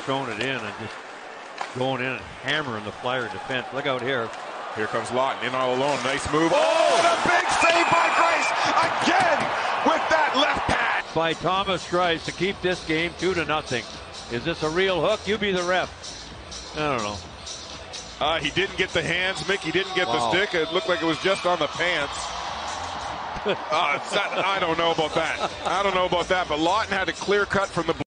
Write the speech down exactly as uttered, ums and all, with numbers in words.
throwing it in and just going in and hammering the Flyer defense. Look out here. Here comes Laughton in all alone. Nice move. Oh, and a big save by Greiss again with that left pad. By Thomas Greiss to keep this game two to nothing. Is this a real hook? You be the ref. I don't know. Uh, he didn't get the hands, Mick. He didn't get Wow. the stick. It looked like it was just on the pants. uh, I don't know about that. I don't know about that. But Laughton had a clear cut from the